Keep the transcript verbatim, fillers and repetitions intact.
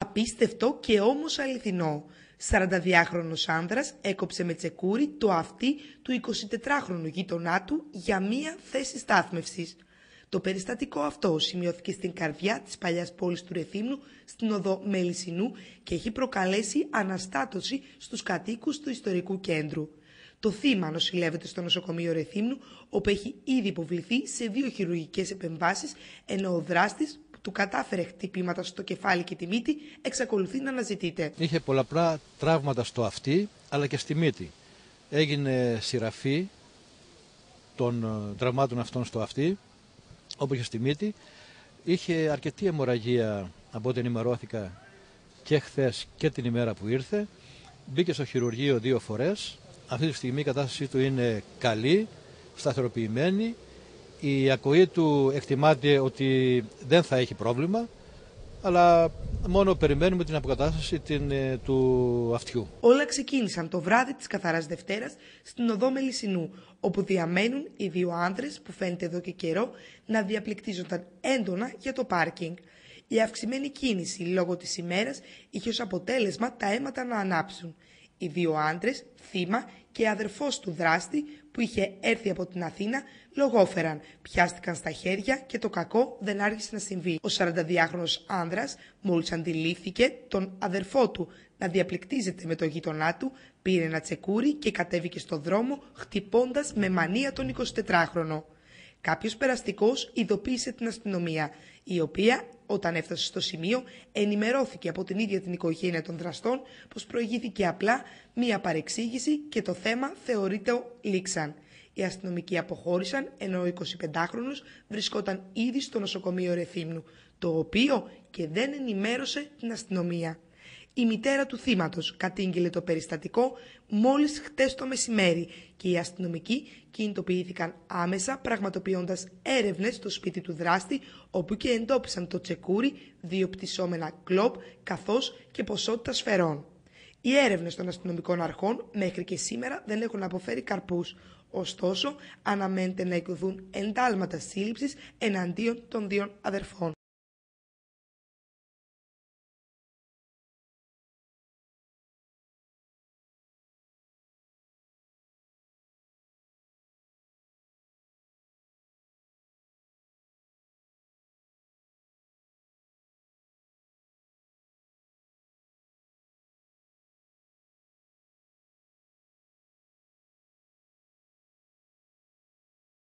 Απίστευτο και όμως αληθινό. σαρανταδυάχρονος άνδρας έκοψε με τσεκούρι το αυτί του εικοσιτετράχρονου γείτονά του για μία θέση στάθμευσης. Το περιστατικό αυτό σημειώθηκε στην καρδιά της παλιάς πόλης του Ρεθύμνου, στην οδό Μελισσινού, και έχει προκαλέσει αναστάτωση στους κατοίκους του ιστορικού κέντρου. Το θύμα νοσηλεύεται στο νοσοκομείο Ρεθύμνου, όπου έχει ήδη υποβληθεί σε δύο χειρουργικές επεμβάσεις, ενώ ο δράστης, που του κατάφερε χτυπήματα στο κεφάλι και τη μύτη, εξακολουθεί να αναζητείται. Είχε πολλαπλά τραύματα στο αυτί, αλλά και στη μύτη. Έγινε σειραφή των τραυμάτων αυτών στο αυτί, όπου είχε στη μύτη. Είχε αρκετή αιμορραγία από ό,τι ενημερώθηκα και χθες και την ημέρα που ήρθε. Μπήκε στο χειρουργείο δύο φορές. Αυτή τη στιγμή η κατάστασή του είναι καλή, σταθεροποιημένη. Η ακοή του εκτιμάται ότι δεν θα έχει πρόβλημα, αλλά μόνο περιμένουμε την αποκατάσταση την, του αυτιού. Όλα ξεκίνησαν το βράδυ της Καθαράς Δευτέρας στην οδό Μελισσινού, όπου διαμένουν οι δύο άνδρες που φαίνεται εδώ και καιρό να διαπληκτίζονταν έντονα για το πάρκινγκ. Η αυξημένη κίνηση λόγω της ημέρας είχε ως αποτέλεσμα τα αίματα να ανάψουν. Οι δύο άντρες, θύμα και αδερφός του δράστη που είχε έρθει από την Αθήνα, λογόφεραν, πιάστηκαν στα χέρια και το κακό δεν άργησε να συμβεί. Ο σαρανταδυάχρονος άνδρας, μόλις αντιλήφθηκε τον αδερφό του να διαπληκτίζεται με το γείτονά του, πήρε ένα τσεκούρι και κατέβηκε στο δρόμο, χτυπώντας με μανία τον εικοσιτετράχρονο. Κάποιος περαστικός ειδοποίησε την αστυνομία, η οποία, όταν έφτασε στο σημείο, ενημερώθηκε από την ίδια την οικογένεια των δραστών πως προηγήθηκε απλά μία παρεξήγηση και το θέμα θεωρείται λήξαν. Οι αστυνομικοί αποχώρησαν, ενώ ο εικοσιπεντάχρονος βρισκόταν ήδη στο νοσοκομείο Ρεθύμνου, το οποίο και δεν ενημέρωσε την αστυνομία. Η μητέρα του θύματος κατήγγειλε το περιστατικό μόλις χτες το μεσημέρι και οι αστυνομικοί κινητοποιήθηκαν άμεσα, πραγματοποιώντας έρευνες στο σπίτι του δράστη, όπου και εντόπισαν το τσεκούρι, δύο πτυσσόμενα κλοπ καθώς και ποσότητα σφαιρών. Οι έρευνες των αστυνομικών αρχών μέχρι και σήμερα δεν έχουν αποφέρει καρπούς. Ωστόσο, αναμένεται να εκδοθούν εντάλματα σύλληψης εναντίον των δύο αδερφών.